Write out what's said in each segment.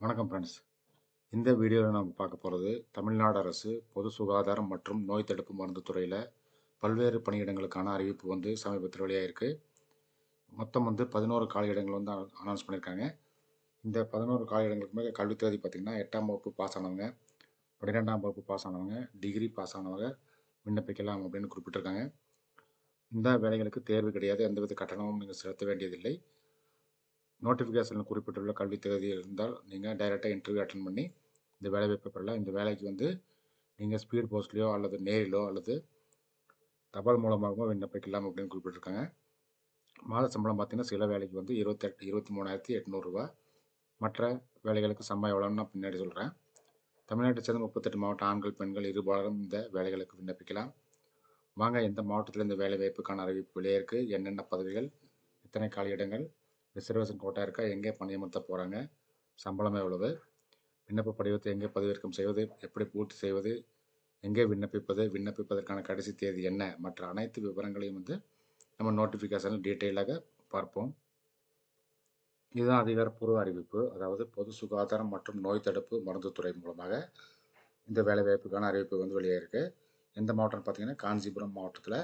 வணக்கம் ஃப்ரெண்ட்ஸ். இந்த வீடியோவில் நம்ம பார்க்க போகிறது தமிழ்நாடு அரசு பொது சுகாதாரம் மற்றும் நோய் தடுப்பு மருந்து துறையில் பல்வேறு பணியிடங்களுக்கான அறிவிப்பு சமீபத்தில் வெளியாகிருக்கு. மொத்தம் 11 காலியிடங்கள் அனௌன்ஸ் பண்ணியிருக்காங்க. இந்த 11 காலியிடங்களுக்குமே கல்வி தகுதி பார்த்திங்கன்னா 8ஆம் வகுப்பு பாஸ் ஆனவங்க, 12ஆம் வகுப்பு பாஸ் ஆனவங்க, டிகிரி பாஸ் ஆனவங்க விண்ணப்பிக்கலாம் அப்படின்னு குறிப்பிட்டிருக்காங்க. இந்த வேலைகளுக்கு தேர்வு கிடையாது, எந்தவித கட்டணமும் நீங்கள் செலுத்த வேண்டியதில்லை. நோட்டிஃபிகேஷனில் குறிப்பிட்டுள்ள கல்வி தகுதி இருந்தால் நீங்கள் டைரெக்டாக இன்டர்வியூ அட்டன் பண்ணி இந்த வேலைவாய்ப்பை பெறலாம். இந்த வேலைக்கு நீங்கள் ஸ்பீட் போஸ்ட்லேயோ அல்லது நேரிலோ அல்லது தபால் மூலமாகவோ விண்ணப்பிக்கலாம் அப்படின்னு குறிப்பிட்டிருக்காங்க. மாத சம்பளம் பார்த்தீங்கன்னா சில வேலைக்கு 23,800 ரூபா. மற்ற வேலைகளுக்கு சம்பளம் எவ்வளோன்னு நான் பின்னாடி சொல்கிறேன். தமிழ்நாட்டை சேர்ந்த 38 மாவட்ட ஆண்கள் பெண்கள் இருபாலரும் இந்த வேலைகளுக்கு விண்ணப்பிக்கலாம். வாங்க, எந்த மாவட்டத்தில் இந்த வேலைவாய்ப்புக்கான அறிவிப்பு வெளியே என்னென்ன பதவிகள், எத்தனை காலியிடங்கள், ரிசர்வேஷன் கோட்டா இருக்கா, எங்கே பணியமர்த்த போகிறாங்க, சம்பளம் எவ்வளவு, விண்ணப்ப படிவத்தை எங்கே பதிவிறக்கம் செய்வது, எப்படி பூர்த்தி செய்வது, எங்கே விண்ணப்பிப்பது, விண்ணப்பிப்பதற்கான கடைசி தேதி என்ன, மற்ற அனைத்து விவரங்களையும் நம்ம நோட்டிஃபிகேஷனில் டீட்டெயிலாக பார்ப்போம். இதுதான் அதிகாரப்பூர்வ அறிவிப்பு. அதாவது பொது சுகாதாரம் மற்றும் நோய் தடுப்பு மருந்து துறை மூலமாக இந்த வேலைவாய்ப்புக்கான அறிவிப்பு வெளியாயிருக்கு. எந்த மாவட்டம்னு பார்த்தீங்கன்னா காஞ்சிபுரம் மாவட்டத்தில்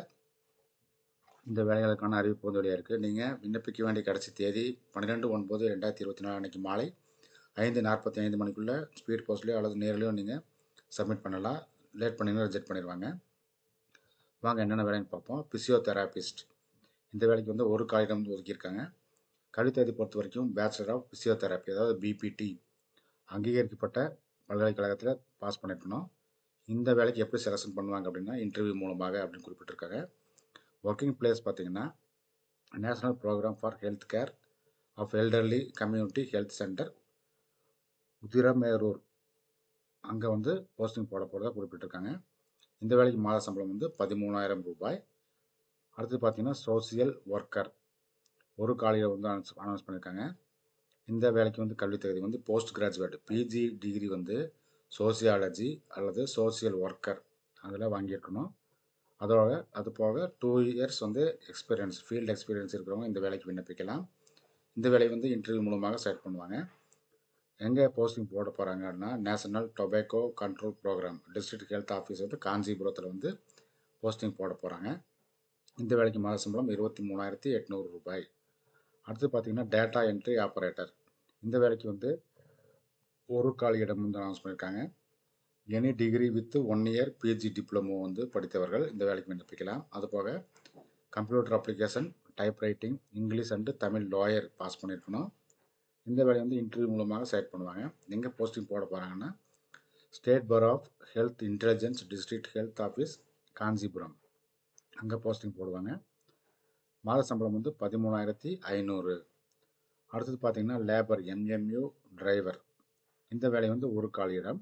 இந்த வேலைகளுக்கான அறிவிப்பு வெளியாயிருக்கு. நீங்கள் விண்ணப்பிக்க வேண்டிய கடைசி தேதி 12/9/2024 அன்றைக்கி மாலை 5:45 மணிக்குள்ளே ஸ்பீட் போஸ்ட்லேயோ அல்லது நேரிலையோ நீங்கள் சப்மிட் பண்ணலாம். லேட் பண்ணிங்கன்னா ரிஜெக்ட் பண்ணிடுவாங்க. வாங்க என்னென்ன வேலைன்னு பார்ப்போம். பிசியோதெராபிஸ்ட் இந்த வேலைக்கு ஒரு காலிடம் ஒதுக்கியிருக்காங்க. கல்வித்தகுதி பொறுத்த வரைக்கும் பேச்சுலர் ஆஃப் பிசியோதெராப்பி, அதாவது பிபிடி அங்கீகரிக்கப்பட்ட பல்கலைக்கழகத்தில் பாஸ் பண்ணியிருக்கணும். இந்த வேலைக்கு எப்படி செலக்ஷன் பண்ணுவாங்க அப்படின்னா இன்டர்வியூ மூலமாக அப்படின்னு குறிப்பிட்டிருக்காங்க. ஒர்க்கிங் பிளேஸ் பார்த்தீங்கன்னா national program for health care of elderly community health center Uthiramerur, அங்கே போஸ்டிங் போட போகிறதா குறிப்பிட்டிருக்காங்க. இந்த வேலைக்கு மாத சம்பளம் 13,000 ரூபாய். அடுத்து பார்த்தீங்கன்னா சோசியல் ஒர்க்கர் ஒரு காலியில் அனௌன்ஸ் பண்ணியிருக்காங்க. இந்த வேலைக்கு கல்வி தகுதி post graduate PG degree sociology அல்லது சோசியல் ஒர்க்கர் அதில் வாங்கியிருக்கணும். அது போக 2 இயர்ஸ் எக்ஸ்பீரியன்ஸ், ஃபீல்டு எக்ஸ்பீரியன்ஸ் இருக்கிறவங்க இந்த வேலைக்கு விண்ணப்பிக்கலாம். இந்த வேலையை இன்டர்வியூ மூலமாக செலக்ட் பண்ணுவாங்க. எங்கே போஸ்டிங் போட போகிறாங்கன்னா national tobacco control programme district health office காஞ்சிபுரத்தில் போஸ்டிங் போட போகிறாங்க. இந்த வேலைக்கு மாத சம்பளம் 23,800 ரூபாய். அடுத்து பார்த்தீங்கன்னா டேட்டா என்ட்ரி ஆப்ரேட்டர் இந்த வேலைக்கு ஒரு காலியிடம் அனௌன்ஸ் பண்ணியிருக்காங்க. Any degree with 1 year PG diploma படித்தவர்கள் இந்த வேலைக்கு விண்ணப்பிக்கலாம். அதுபோக computer application, typewriting, English and Tamil lower pass பண்ணியிருக்கணும். இந்த வேலையை இன்டர்வியூ மூலமாக செலக்ட் பண்ணுவாங்க. எங்கே போஸ்டிங் போட போகிறாங்கன்னா state bureau of health intelligence district health office Kanchipuram, அங்கே போஸ்டிங் போடுவாங்க. மாத சம்பளம் 13,500. அடுத்தது பார்த்தீங்கன்னா லேபர் எம்எம்யூ டிரைவர் இந்த வேலை ஒரு காலியிடம்.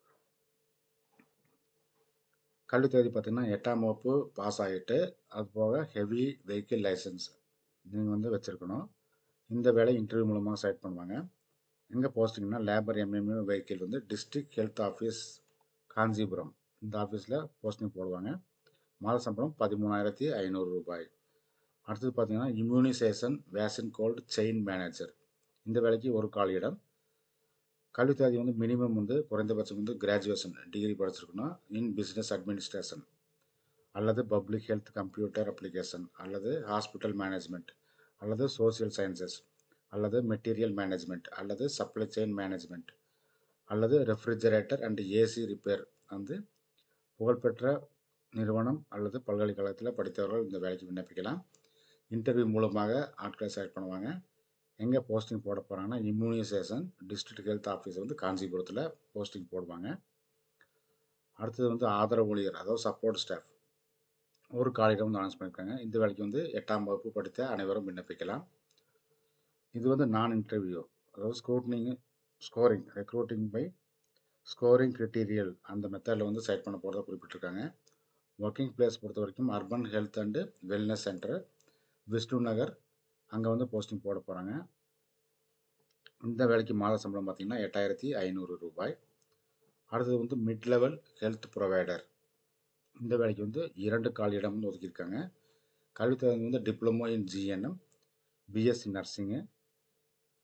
கல்வி தகுதி பார்த்தீங்கன்னா 8ஆம் வகுப்பு பாஸ் ஆகிட்டு அது போக ஹெவி வெஹிக்கிள் லைசன்ஸ் நீங்கள் வச்சுருக்கணும். இந்த வேலை இன்டர்வியூ மூலமாக செலக்ட் பண்ணுவாங்க. எங்கே போஸ்டிங்னா labour MMU vehicle district health office Kanchipuram, இந்த ஆஃபீஸில் போஸ்டிங் போடுவாங்க. மாத சம்பளம் 13,500 ரூபாய். அடுத்தது பார்த்தீங்கன்னா immunisation vaccine cold chain manager இந்த வேலைக்கு ஒரு காலியிடம். கல்வி தகுதி மினிமம் குறைந்தபட்சம் கிராஜுவேஷன் டிகிரி படிச்சிருக்கணும். இன் பிஸ்னஸ் அட்மினிஸ்ட்ரேஷன் அல்லது பப்ளிக் ஹெல்த் கம்ப்யூட்டர் அப்ளிகேஷன் அல்லது ஹாஸ்பிட்டல் மேனேஜ்மெண்ட் அல்லது சோசியல் சயின்சஸ் அல்லது மெட்டீரியல் மேனேஜ்மெண்ட் அல்லது சப்ளை செயின் மேனேஜ்மெண்ட் அல்லது ரெஃப்ரிஜரேட்டர் அண்ட் ஏசி ரிப்பேர் புகழ்பெற்ற நிறுவனம் அல்லது பல்கலைக்கழகத்தில் படித்தவர்கள் இந்த வேலைக்கு விண்ணப்பிக்கலாம். இன்டர்வியூ மூலமாக ஆட்களை செலக்ட் பண்ணுவாங்க. எங்கே போஸ்டிங் போட போகிறாங்கன்னா இம்யூனைசேஷன் டிஸ்ட்ரிக்ட் ஹெல்த் ஆஃபீஸ் காஞ்சிபுரத்தில் போஸ்டிங் போடுவாங்க. அடுத்தது ஆதரவு ஊழியர், அதாவது சப்போர்ட் ஸ்டாஃப் ஒரு காலியிடம் அனௌன்ஸ் பண்ணியிருக்காங்க. இந்த வேலைக்கு 8ஆம் வகுப்பு படித்த அனைவரும் விண்ணப்பிக்கலாம். இது நான் இன்டர்வியூ, அதாவது scoring recruiting by scoring criterial அந்த மெத்தடில் செலக்ட் பண்ண போகிறத குறிப்பிட்டிருக்காங்க. ஒர்க்கிங் பிளேஸ் பொறுத்த வரைக்கும் urban health and wellness centre Vishnu Nagar, அங்கே போஸ்டிங் போட போகிறாங்க. இந்த வேலைக்கு மாத சம்பளம் பார்த்தீங்கன்னா 8,500 ரூபாய். அடுத்தது மிட் லெவல் ஹெல்த் ப்ரொவைடர் இந்த வேலைக்கு 2 காலியிடம் ஒதுக்கியிருக்காங்க. கல்வி தகுதி diploma in GNM, BSc nursing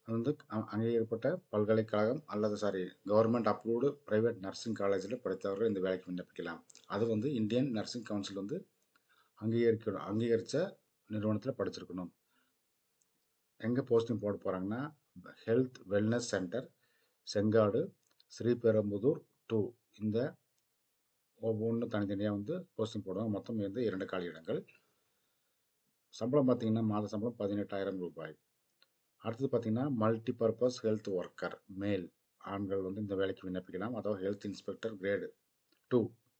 அது வந்து அங்கீகரிக்கப்பட்ட பல்கலைக்கழகம் அல்லது கவர்மெண்ட் அப்ரூவ்டு பிரைவேட் நர்சிங் காலேஜில் படித்தவர்கள் இந்த வேலைக்கு விண்ணப்பிக்கலாம். அது வந்து இந்தியன் நர்சிங் கவுன்சில் வந்து அங்கீகரித்த நிறுவனத்தில் படிச்சிருக்கணும். எங்கே போஸ்டிங் போட போகிறாங்கன்னா, health wellness centre, Sengadu, Sriperumbudur 2 இந்த ஒவ்வொன்றும் தனித்தனியாக வந்து போஸ்டிங் போடுவாங்க. மொத்தம் வந்து 2 காலி இடங்கள். சம்பளம் பார்த்தீங்கன்னா மாத சம்பளம் 18,000 ரூபாய். அடுத்தது பார்த்தீங்கன்னா மல்டி பர்பஸ் ஹெல்த் ஒர்க்கர் மேல் ஆண்கள் வந்து இந்த வேலைக்கு விண்ணப்பிக்கலாம். அதாவது ஹெல்த் இன்ஸ்பெக்டர் கிரேடு 2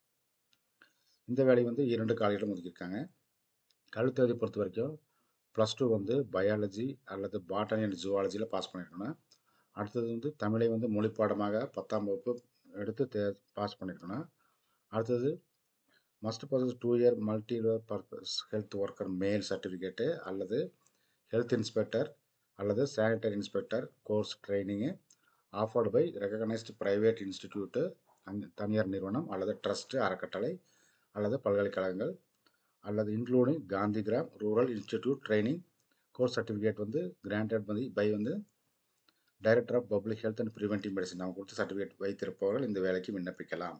இந்த வேலை வந்து 2 காலியிடம் ஒதுக்கியிருக்காங்க. கல்வித்தகுதி பொறுத்த வரைக்கும் +2 வந்து பயாலஜி அல்லது பாட்டனி அண்ட் ஜுவாலஜியில் பாஸ் பண்ணியிருக்கணும். அடுத்தது வந்து தமிழை வந்து மொழிப்பாடமாக 10ஆம் வகுப்பு எடுத்து பாஸ் பண்ணியிருக்கணும். அடுத்தது must possess 2 year multipurpose health worker male certificate அல்லது ஹெல்த் இன்ஸ்பெக்டர் அல்லது sanitary inspector course training offered by recognised private institute, தனியார் நிறுவனம் அல்லது ட்ரஸ்ட்டு, அறக்கட்டளை அல்லது பல்கலைக்கழகங்கள் அல்லது including Gandhigram rural institute training course certificate வந்து கிராண்டட் பை வந்து director of public health and preventive medicine அவங்க கொடுத்த சர்டிஃபிகேட் வைத்திருப்பவர்கள் இந்த வேலைக்கு விண்ணப்பிக்கலாம்.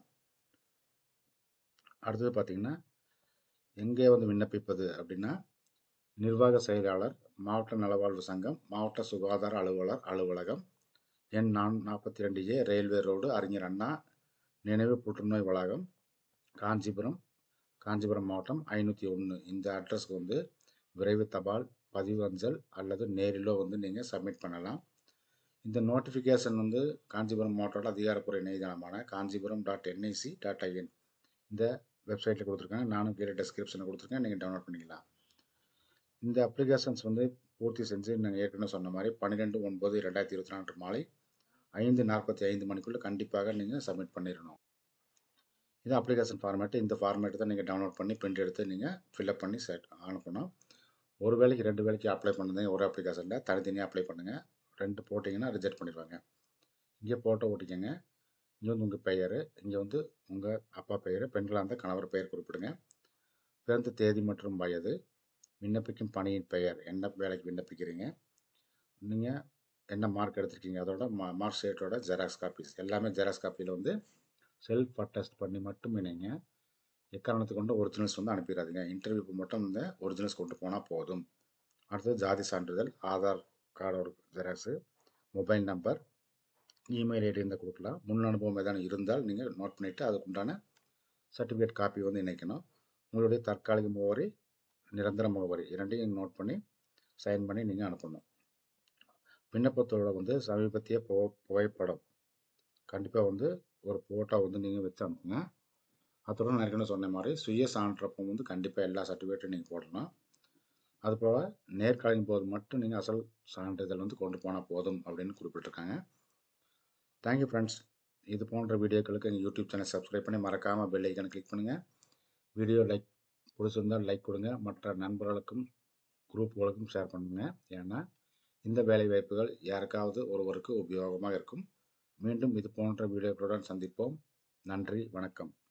அடுத்தது பார்த்தீங்கன்னா எங்கே வந்து விண்ணப்பிப்பது அப்படின்னா, நிர்வாக செயலாளர், மாவட்ட நலவாழ்வு சங்கம், மாவட்ட சுகாதார அலுவலர் அலுவலகம், எண் 42A ரயில்வே ரோடு, அறிஞர் அண்ணா நினைவு புற்றுநோய் வளாகம், காஞ்சிபுரம் மாவட்டம் 501 இந்த அட்ரஸ்க்கு வந்து விரைவு தபால், பதிவு அஞ்சல் அல்லது நேரிலோ வந்து நீங்கள் சப்மிட் பண்ணலாம். இந்த நோட்டிஃபிகேஷன் வந்து காஞ்சிபுரம் மாவட்டோட அதிகாரப்பூர்வ இணையதளமான kanjipuram.nic.in இந்த வெப்சைட்டில் கொடுத்துருக்காங்க. நானும் கீழே டெஸ்கிரிப்ஷனில் கொடுத்துருக்கேன், நீங்கள் டவுன்லோட் பண்ணிக்கலாம். இந்த அப்ளிகேஷன்ஸ் வந்து பூர்த்தி செஞ்சு நாங்கள் ஏற்கனவே சொன்ன மாதிரி 12/9/2024 மாலை 5:45 மணிக்குள்ளே கண்டிப்பாக நீங்கள் சப்மிட் பண்ணிடணும். இது அப்ளிகேஷன் ஃபார்மேட்டு. இந்த ஃபார்மேட்டு தான் நீங்கள் டவுன்லோட் பண்ணி பிரிண்ட் எடுத்து நீங்கள் ஃபில்அப் பண்ணி அனுப்பணும். ஒரு வேலைக்கு 2 வேலைக்கு அப்ளை பண்ணுங்க. ஒரு அப்ளிகேஷனில் தனித்தனியாக அப்ளை பண்ணுங்கள். 2 போட்டிங்கன்னா ரிஜெக்ட் பண்ணிடுவாங்க. இங்கே போட்டோ ஓட்டிக்கங்க. இங்கே வந்து உங்கள் பெயர், இங்கே வந்து உங்கள் அப்பா பெயர், பெண்களாக இருந்தால் கணவர் பெயர் குறிப்பிடுங்க. பிறந்த தேதி மற்றும் வயது, விண்ணப்பிக்கும் பணியின் பெயர், என்ன வேலைக்கு விண்ணப்பிக்கிறீங்க, நீங்கள் என்ன மார்க் எடுத்திருக்கீங்க, அதோட மார்க் ஷீட்டோட ஜெராக்ஸ் காப்பீஸ் எல்லாமே ஜெராக்ஸ் காப்பியில் வந்து செல்ஃப் அட்டஸ்ட் பண்ணி மட்டும் இணைங்க. எக்காரணத்துக்கு கொண்டு ஒரிஜினல்ஸ் வந்து அனுப்பிடாதீங்க. இன்டர்வியூக்கு மட்டும் இந்த ஒரிஜினல்ஸ் கொண்டு போனால் போதும். அடுத்தது ஜாதி சான்றிதழ், ஆதார் கார்டு ஒரு xerox, mobile number, email ID இருந்தால் கொடுக்கலாம். முன் அனுபவம் எதாவது இருந்தால் நீங்கள் நோட் பண்ணிவிட்டு அதுக்கு உண்டான சர்டிஃபிகேட் காப்பி வந்து இணைக்கணும். உங்களுடைய தற்காலிக முகவரி, நிரந்தர முகவரி இரண்டையும் நோட் பண்ணி சைன் பண்ணி நீங்கள் அனுப்பணும். விண்ணப்பத்தோட வந்து சமீபத்திய புகைப்படம் கண்டிப்பாக வந்து ஒரு ஃபோட்டோ வந்து நீங்கள் வச்சு அனுப்புங்க. அதோட நான் ஏற்கனவே சொன்ன மாதிரி சுய சான்றப்பம் வந்து கண்டிப்பாக எல்லா சர்டிஃபிகேட்டும் நீங்கள் போடணும். அதுபோல் நேர்காணலின் போது மட்டும் நீங்கள் அசல் சான்றிதழ் வந்து கொண்டு போனால் போதும் அப்படின்னு குறிப்பிட்டிருக்காங்க. Thank you friends. இது போன்ற வீடியோக்களுக்கு எங்கள் யூடியூப் சேனல் சப்ஸ்கிரைப் பண்ணி மறக்காமல் பெல் ஐக்கானை கிளிக் பண்ணுங்கள். வீடியோ பிடிச்சிருந்தால் லைக் கொடுங்க. மற்ற நண்பர்களுக்கும் குரூப்புகளுக்கும் ஷேர் பண்ணுங்கள். ஏன்னா இந்த வேலை வாய்ப்புகள் யாருக்காவது ஒருவருக்கு உபயோகமாக இருக்கும். மீண்டும் இது போன்ற வீடியோக்களுடன் சந்திப்போம். நன்றி, வணக்கம்.